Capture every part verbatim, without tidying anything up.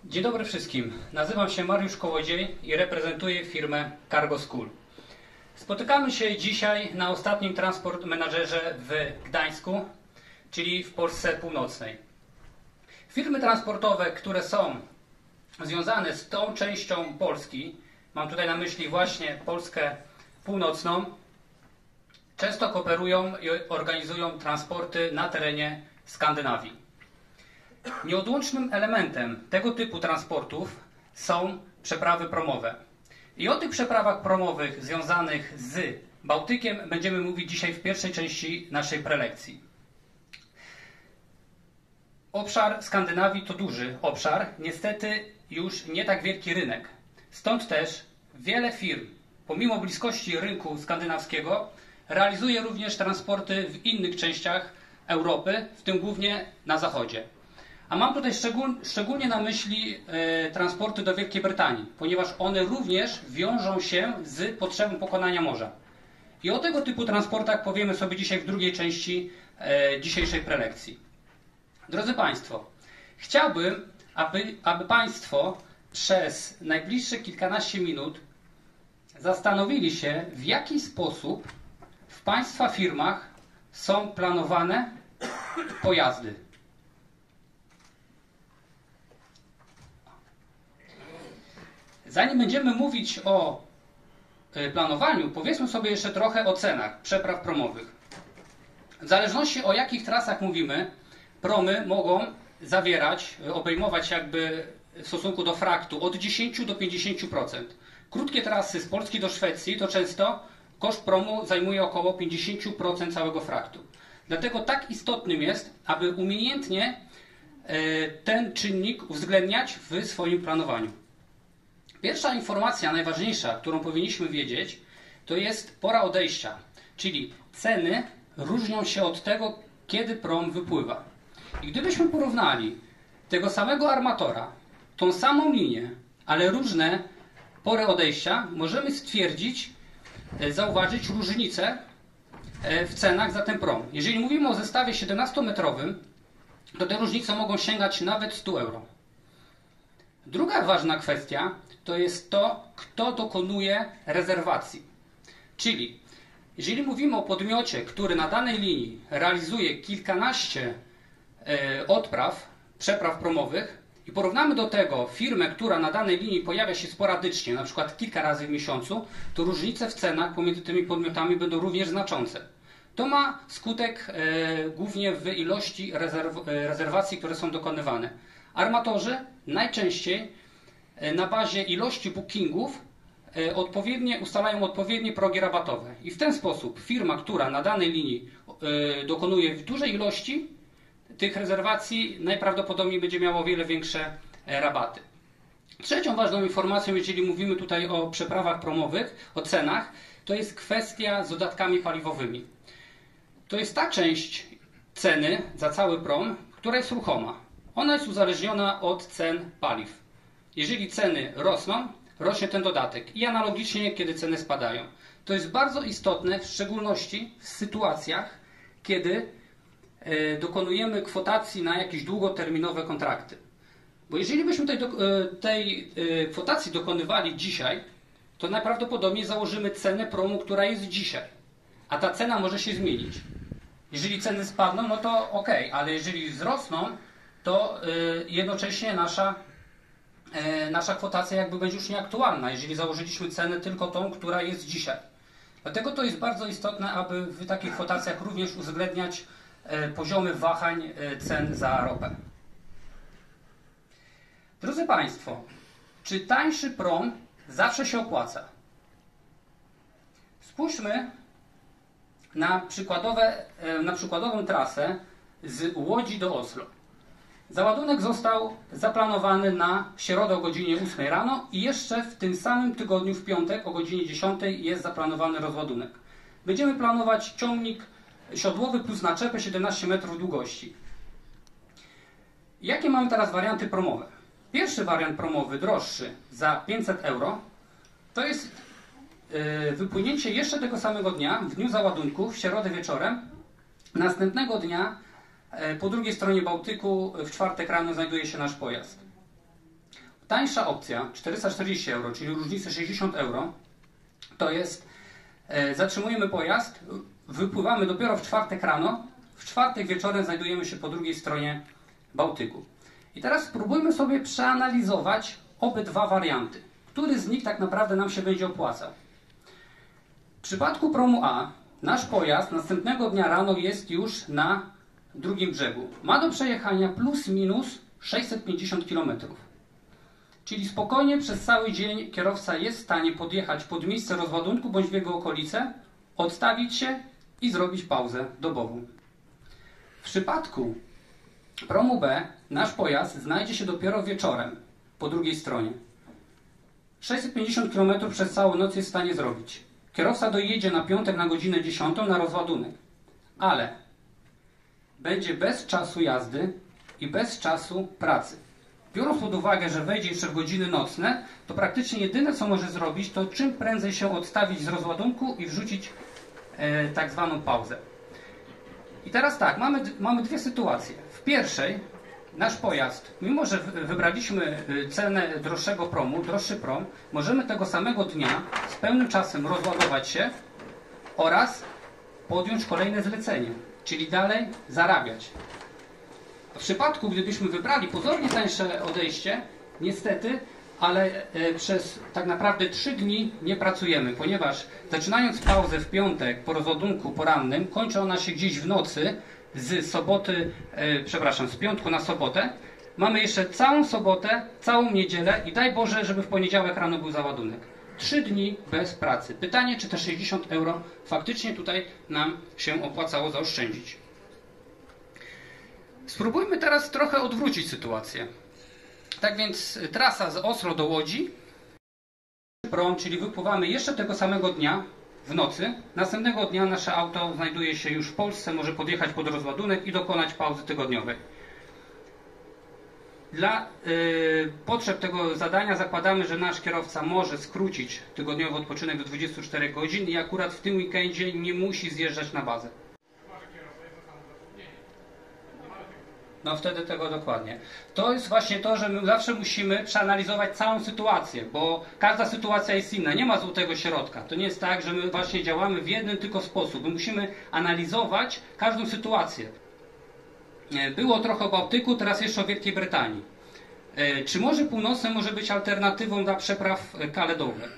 Dzień dobry wszystkim. Nazywam się Mariusz Kołodziej i reprezentuję firmę Cargo School. Spotykamy się dzisiaj na ostatnim Transport Managerze w Gdańsku, czyli w Polsce Północnej. Firmy transportowe, które są związane z tą częścią Polski, mam tutaj na myśli właśnie Polskę Północną, często kooperują i organizują transporty na terenie Skandynawii. Nieodłącznym elementem tego typu transportów są przeprawy promowe. I o tych przeprawach promowych związanych z Bałtykiem będziemy mówić dzisiaj w pierwszej części naszej prelekcji. Obszar Skandynawii to duży obszar, niestety już nie tak wielki rynek. Stąd też wiele firm, pomimo bliskości rynku skandynawskiego, realizuje również transporty w innych częściach Europy, w tym głównie na zachodzie. A mam tutaj szczegól, szczególnie na myśli e, transporty do Wielkiej Brytanii, ponieważ one również wiążą się z potrzebą pokonania morza. I o tego typu transportach powiemy sobie dzisiaj w drugiej części e, dzisiejszej prelekcji. Drodzy Państwo, chciałbym, aby, aby Państwo przez najbliższe kilkanaście minut zastanowili się, w jaki sposób w Państwa firmach są planowane pojazdy. Zanim będziemy mówić o planowaniu, powiedzmy sobie jeszcze trochę o cenach przepraw promowych. W zależności o jakich trasach mówimy, promy mogą zawierać, obejmować jakby w stosunku do fraktu od dziesięciu do pięćdziesięciu procent. Krótkie trasy z Polski do Szwecji to często koszt promu zajmuje około pięćdziesiąt procent całego fraktu. Dlatego tak istotnym jest, aby umiejętnie ten czynnik uwzględniać w swoim planowaniu. Pierwsza informacja, najważniejsza, którą powinniśmy wiedzieć, to jest pora odejścia, czyli ceny różnią się od tego, kiedy prom wypływa. I gdybyśmy porównali tego samego armatora, tą samą linię, ale różne pory odejścia, możemy stwierdzić, zauważyć różnicę w cenach za ten prom. Jeżeli mówimy o zestawie siedemnastometrowym, to te różnice mogą sięgać nawet stu euro. Druga ważna kwestia to jest to, kto dokonuje rezerwacji. Czyli jeżeli mówimy o podmiocie, który na danej linii realizuje kilkanaście e, odpraw, przepraw promowych i porównamy do tego firmę, która na danej linii pojawia się sporadycznie, na przykład kilka razy w miesiącu, to różnice w cenach pomiędzy tymi podmiotami będą również znaczące. To ma skutek e, głównie w ilości rezerw, e, rezerwacji, które są dokonywane. Armatorzy najczęściej na bazie ilości bookingów odpowiednie, ustalają odpowiednie progi rabatowe. I w ten sposób firma, która na danej linii dokonuje w dużej ilości tych rezerwacji, najprawdopodobniej będzie miała o wiele większe rabaty. Trzecią ważną informacją, jeżeli mówimy tutaj o przeprawach promowych, o cenach, to jest kwestia z dodatkami paliwowymi. To jest ta część ceny za cały prom, która jest ruchoma. Ona jest uzależniona od cen paliw. Jeżeli ceny rosną, rośnie ten dodatek. I analogicznie, kiedy ceny spadają. To jest bardzo istotne, w szczególności w sytuacjach, kiedy e, dokonujemy kwotacji na jakieś długoterminowe kontrakty. Bo jeżeli byśmy tej, do, e, tej e, kwotacji dokonywali dzisiaj, to najprawdopodobniej założymy cenę promu, która jest dzisiaj. A ta cena może się zmienić. Jeżeli ceny spadną, no to ok, ale jeżeli wzrosną, to y, jednocześnie nasza, y, nasza kwotacja jakby będzie już nieaktualna, jeżeli założyliśmy cenę tylko tą, która jest dzisiaj. Dlatego to jest bardzo istotne, aby w takich kwotacjach również uwzględniać y, poziomy wahań y, cen za ropę. Drodzy Państwo, czy tańszy prom zawsze się opłaca? Spójrzmy na, przykładowe, y, na przykładową trasę z Łodzi do Oslo. Załadunek został zaplanowany na środę o godzinie ósmej rano i jeszcze w tym samym tygodniu, w piątek o godzinie dziesiątej jest zaplanowany rozładunek. Będziemy planować ciągnik siodłowy plus naczepę siedemnaście metrów długości. Jakie mamy teraz warianty promowe? Pierwszy wariant promowy, droższy, za pięćset euro, to jest yy, wypłynięcie jeszcze tego samego dnia, w dniu załadunku, w środę wieczorem. Następnego dnia po drugiej stronie Bałtyku w czwartek rano znajduje się nasz pojazd. tańsza opcja, czterysta czterdzieści euro, czyli różnicy sześćdziesiąt euro, to jest, e, zatrzymujemy pojazd, wypływamy dopiero w czwartek rano, w czwartek wieczorem znajdujemy się po drugiej stronie Bałtyku. I teraz spróbujmy sobie przeanalizować obydwa warianty. Który z nich tak naprawdę nam się będzie opłacał? W przypadku promu A, nasz pojazd następnego dnia rano jest już na drugim brzegu. Ma do przejechania plus minus sześćset pięćdziesiąt kilometrów. Czyli spokojnie przez cały dzień kierowca jest w stanie podjechać pod miejsce rozładunku bądź w jego okolice, odstawić się i zrobić pauzę dobową. W przypadku promu B nasz pojazd znajdzie się dopiero wieczorem po drugiej stronie. sześćset pięćdziesiąt kilometrów przez całą noc jest w stanie zrobić. Kierowca dojedzie na piątek na godzinę dziesiątą na rozładunek, ale będzie bez czasu jazdy i bez czasu pracy. Biorąc pod uwagę, że wejdzie jeszcze w godziny nocne, to praktycznie jedyne co może zrobić, to czym prędzej się odstawić z rozładunku i wrzucić e, tak zwaną pauzę. I teraz tak, mamy, mamy dwie sytuacje. W pierwszej nasz pojazd, mimo że wybraliśmy cenę droższego promu, droższy prom, możemy tego samego dnia z pełnym czasem rozładować się oraz podjąć kolejne zlecenie, czyli dalej zarabiać. W przypadku, gdybyśmy wybrali pozornie tańsze odejście, niestety, ale przez tak naprawdę trzy dni nie pracujemy, ponieważ zaczynając pauzę w piątek po rozładunku porannym, kończy ona się gdzieś w nocy, z soboty, e, przepraszam, z piątku na sobotę. Mamy jeszcze całą sobotę, całą niedzielę i daj Boże, żeby w poniedziałek rano był załadunek. Trzy dni bez pracy. Pytanie, czy te sześćdziesiąt euro faktycznie tutaj nam się opłacało zaoszczędzić. Spróbujmy teraz trochę odwrócić sytuację. Tak więc trasa z Oslo do Łodzi, prom, czyli wypływamy jeszcze tego samego dnia, w nocy. Następnego dnia nasze auto znajduje się już w Polsce, może podjechać pod rozładunek i dokonać pauzy tygodniowej. Dla y, potrzeb tego zadania zakładamy, że nasz kierowca może skrócić tygodniowy odpoczynek do dwudziestu czterech godzin i akurat w tym weekendzie nie musi zjeżdżać na bazę. No wtedy tego dokładnie. To jest właśnie to, że my zawsze musimy przeanalizować całą sytuację, bo każda sytuacja jest inna, nie ma złotego środka. To nie jest tak, że my właśnie działamy w jeden tylko sposób. My musimy analizować każdą sytuację. Było trochę o Bałtyku, teraz jeszcze o Wielkiej Brytanii. Czy Morze Północne może być alternatywą dla przepraw kaledowych?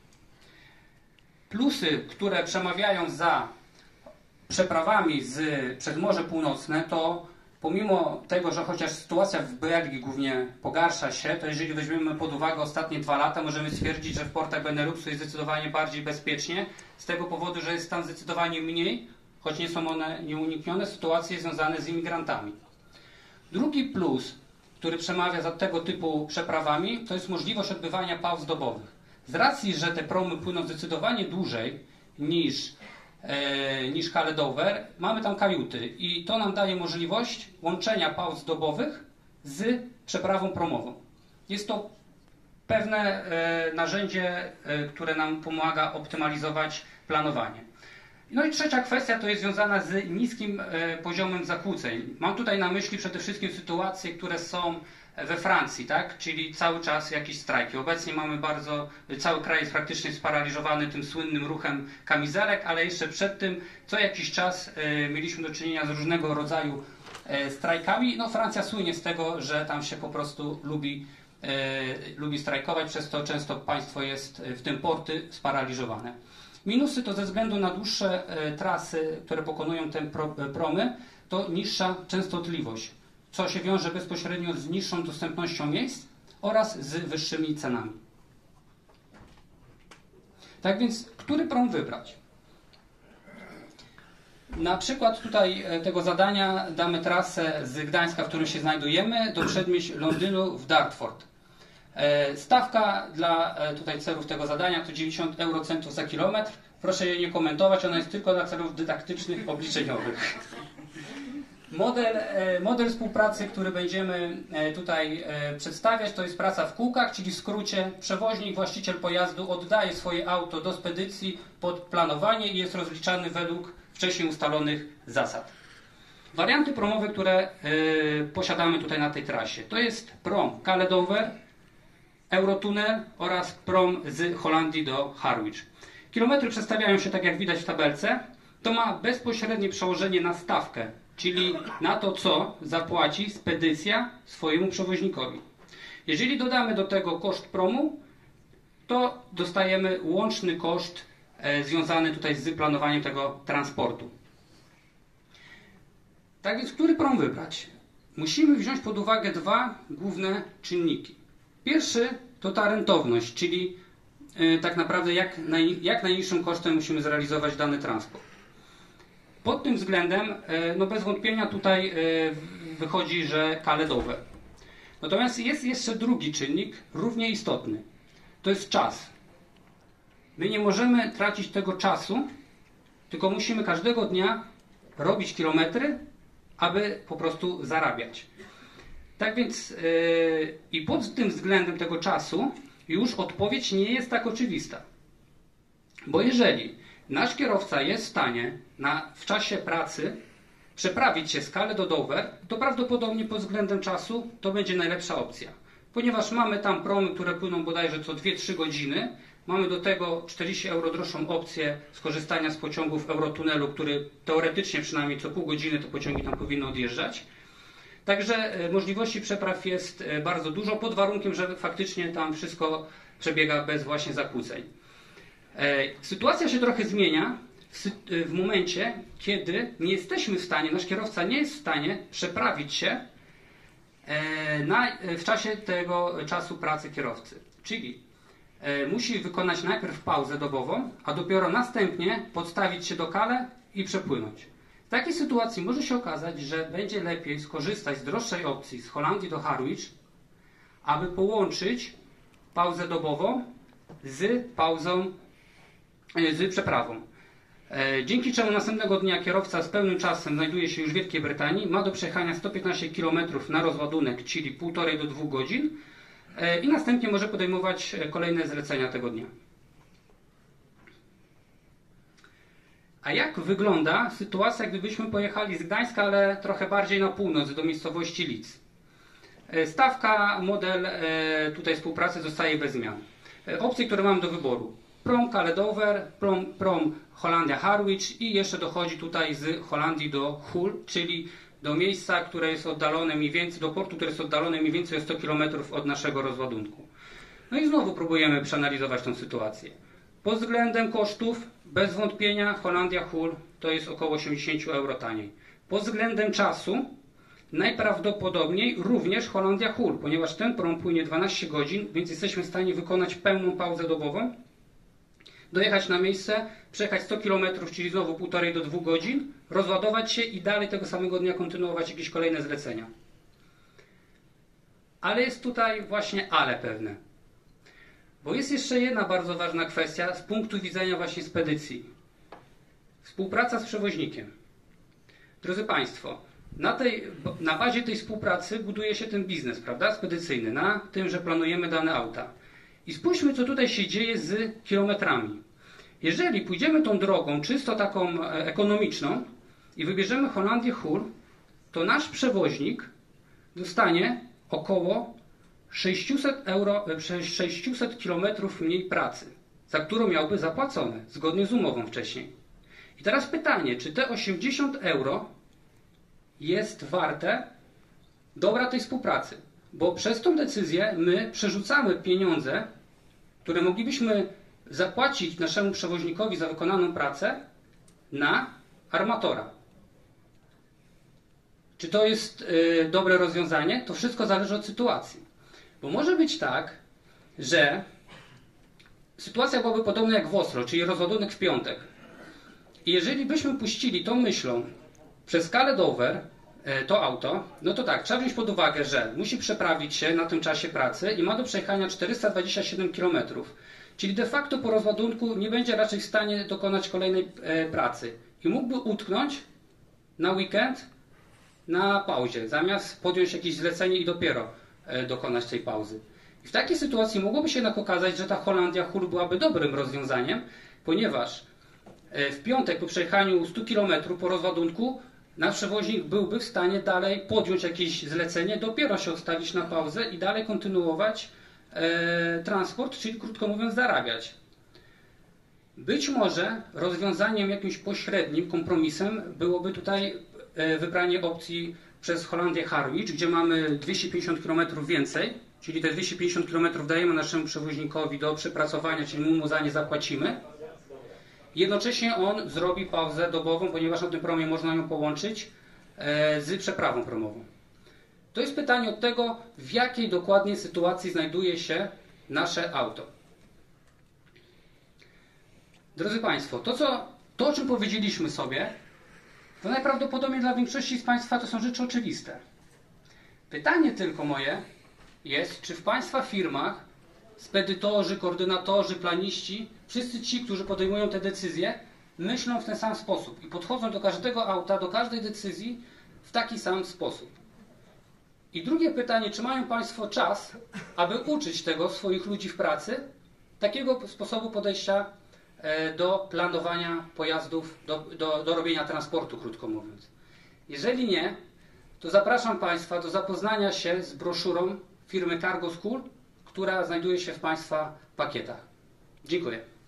Plusy, które przemawiają za przeprawami z, przez Morze Północne, to pomimo tego, że chociaż sytuacja w Belgii głównie pogarsza się, to jeżeli weźmiemy pod uwagę ostatnie dwa lata, możemy stwierdzić, że w portach Beneluxu jest zdecydowanie bardziej bezpiecznie, z tego powodu, że jest tam zdecydowanie mniej, choć nie są one nieuniknione, sytuacje związane z imigrantami. Drugi plus, który przemawia za tego typu przeprawami, to jest możliwość odbywania pauz dobowych. Z racji, że te promy płyną zdecydowanie dłużej niż niż Kaledover, mamy tam kajuty i to nam daje możliwość łączenia pauz dobowych z przeprawą promową. Jest to pewne e, narzędzie, e, które nam pomaga optymalizować planowanie. No i trzecia kwestia to jest związana z niskim e, poziomem zakłóceń. Mam tutaj na myśli przede wszystkim sytuacje, które są we Francji, tak? Czyli cały czas jakieś strajki. Obecnie mamy bardzo, cały kraj jest praktycznie sparaliżowany tym słynnym ruchem kamizelek, ale jeszcze przed tym co jakiś czas e, mieliśmy do czynienia z różnego rodzaju e, strajkami. No Francja słynie z tego, że tam się po prostu lubi, e, lubi strajkować, przez to często państwo jest, w tym porty, sparaliżowane. Minusy to ze względu na dłuższe e, trasy, które pokonują te pro, e, promy, to niższa częstotliwość, co się wiąże bezpośrednio z niższą dostępnością miejsc oraz z wyższymi cenami. Tak więc, który prom wybrać? Na przykład tutaj tego zadania damy trasę z Gdańska, w którym się znajdujemy, do przedmieść Londynu w Dartford. Stawka dla tutaj celów tego zadania to dziewięćdziesiąt eurocentów za kilometr. Proszę jej nie komentować, ona jest tylko dla celów dydaktycznych, obliczeniowych. Model, model współpracy, który będziemy tutaj przedstawiać, to jest praca w kółkach, czyli w skrócie przewoźnik, właściciel pojazdu oddaje swoje auto do spedycji pod planowanie i jest rozliczany według wcześniej ustalonych zasad. Warianty promowe, które posiadamy tutaj na tej trasie, to jest prom Kaledover, Eurotunnel oraz prom z Holandii do Harwich. Kilometry przestawiają się tak jak widać w tabelce. To ma bezpośrednie przełożenie na stawkę, czyli na to, co zapłaci spedycja swojemu przewoźnikowi. Jeżeli dodamy do tego koszt promu, to dostajemy łączny koszt e, związany tutaj z planowaniem tego transportu. Tak więc, który prom wybrać? Musimy wziąć pod uwagę dwa główne czynniki. Pierwszy to ta rentowność, czyli e, tak naprawdę jak, naj, jak najniższym kosztem musimy zrealizować dany transport. Pod tym względem, e, no bez wątpienia tutaj e, wychodzi, że Calais Dover. Natomiast jest jeszcze drugi czynnik, równie istotny. To jest czas. My nie możemy tracić tego czasu, tylko musimy każdego dnia robić kilometry, aby po prostu zarabiać. Tak więc yy, i pod tym względem tego czasu już odpowiedź nie jest tak oczywista. Bo jeżeli nasz kierowca jest w stanie na, w czasie pracy przeprawić się z Calais do Dover, to prawdopodobnie pod względem czasu to będzie najlepsza opcja. Ponieważ mamy tam promy, które płyną bodajże co dwie trzy godziny, mamy do tego czterdzieści euro droższą opcję skorzystania z pociągów Eurotunnelu, który teoretycznie przynajmniej co pół godziny te pociągi tam powinny odjeżdżać. Także możliwości przepraw jest bardzo dużo, pod warunkiem, że faktycznie tam wszystko przebiega bez właśnie zakłóceń. Sytuacja się trochę zmienia w momencie, kiedy nie jesteśmy w stanie, nasz kierowca nie jest w stanie przeprawić się na, w czasie tego czasu pracy kierowcy. Czyli musi wykonać najpierw pauzę dobową, a dopiero następnie podstawić się do Calais i przepłynąć. W takiej sytuacji może się okazać, że będzie lepiej skorzystać z droższej opcji z Holandii do Harwich, aby połączyć pauzę dobową z pauzą, z przeprawą. Dzięki czemu następnego dnia kierowca z pełnym czasem znajduje się już w Wielkiej Brytanii, ma do przejechania sto piętnaście kilometrów na rozładunek, czyli półtorej do dwóch godzin i następnie może podejmować kolejne zlecenia tego dnia. A jak wygląda sytuacja, gdybyśmy pojechali z Gdańska, ale trochę bardziej na północ, do miejscowości Leeds? Stawka, model tutaj współpracy zostaje bez zmian. Opcje, które mam do wyboru: prom Calais Dover, prom, prom Holandia Harwich i jeszcze dochodzi tutaj z Holandii do Hull, czyli do miejsca, które jest oddalone mniej więcej, do portu, które jest oddalone mniej więcej o sto kilometrów od naszego rozładunku. No i znowu próbujemy przeanalizować tę sytuację. Pod względem kosztów, bez wątpienia Holandia Hull to jest około osiemdziesiąt euro taniej. Pod względem czasu najprawdopodobniej również Holandia Hull, ponieważ ten prom płynie dwanaście godzin, więc jesteśmy w stanie wykonać pełną pauzę dobową, dojechać na miejsce, przejechać sto kilometrów, czyli znowu półtorej do dwóch godzin, rozładować się i dalej tego samego dnia kontynuować jakieś kolejne zlecenia. Ale jest tutaj właśnie ale pewne. Bo jest jeszcze jedna bardzo ważna kwestia z punktu widzenia właśnie spedycji. Współpraca z przewoźnikiem. Drodzy Państwo, na, tej, na bazie tej współpracy buduje się ten biznes, prawda, spedycyjny, na tym, że planujemy dane auta. I spójrzmy, co tutaj się dzieje z kilometrami. Jeżeli pójdziemy tą drogą czysto taką ekonomiczną i wybierzemy Holandię Hull, to nasz przewoźnik dostanie około sześćset euro, sześćset kilometrów mniej pracy, za którą miałby zapłacone, zgodnie z umową wcześniej. I teraz pytanie, czy te osiemdziesiąt euro jest warte dobra tej współpracy? Bo przez tą decyzję my przerzucamy pieniądze, które moglibyśmy zapłacić naszemu przewoźnikowi za wykonaną pracę, na armatora. Czy to jest yy, dobre rozwiązanie? To wszystko zależy od sytuacji. Bo może być tak, że sytuacja byłaby podobna jak w Oslo, czyli rozładunek w piątek. I jeżeli byśmy puścili tą myślą przez Calais Dover to auto, no to tak, trzeba wziąć pod uwagę, że musi przeprawić się na tym czasie pracy i ma do przejechania czterysta dwadzieścia siedem kilometrów. Czyli de facto po rozładunku nie będzie raczej w stanie dokonać kolejnej e, pracy. I mógłby utknąć na weekend na pauzie, zamiast podjąć jakieś zlecenie i dopiero e, dokonać tej pauzy. I w takiej sytuacji mogłoby się jednak okazać, że ta Holandia Hull byłaby dobrym rozwiązaniem, ponieważ e, w piątek po przejechaniu stu kilometrów po rozładunku nasz przewoźnik byłby w stanie dalej podjąć jakieś zlecenie, dopiero się odstawić na pauzę i dalej kontynuować e, transport, czyli krótko mówiąc zarabiać. Być może rozwiązaniem jakimś pośrednim, kompromisem byłoby tutaj e, wybranie opcji przez Holandię Harwich, gdzie mamy dwieście pięćdziesiąt kilometrów więcej, czyli te dwieście pięćdziesiąt kilometrów dajemy naszemu przewoźnikowi do przepracowania, czyli mu za nie zapłacimy. Jednocześnie on zrobi pauzę dobową, ponieważ na tym promie można ją połączyć e, z przeprawą promową. To jest pytanie od tego, w jakiej dokładnie sytuacji znajduje się nasze auto. Drodzy Państwo, to, co, to o czym powiedzieliśmy sobie, to najprawdopodobniej dla większości z Państwa to są rzeczy oczywiste. Pytanie tylko moje jest, czy w Państwa firmach spedytorzy, koordynatorzy, planiści, wszyscy ci, którzy podejmują te decyzje, myślą w ten sam sposób i podchodzą do każdego auta, do każdej decyzji w taki sam sposób. I drugie pytanie, czy mają Państwo czas, aby uczyć tego swoich ludzi w pracy, takiego sposobu podejścia do planowania pojazdów, do, do, do robienia transportu, krótko mówiąc. Jeżeli nie, to zapraszam Państwa do zapoznania się z broszurą firmy Cargo School, która znajduje się w Państwa pakietach. Dziękuję.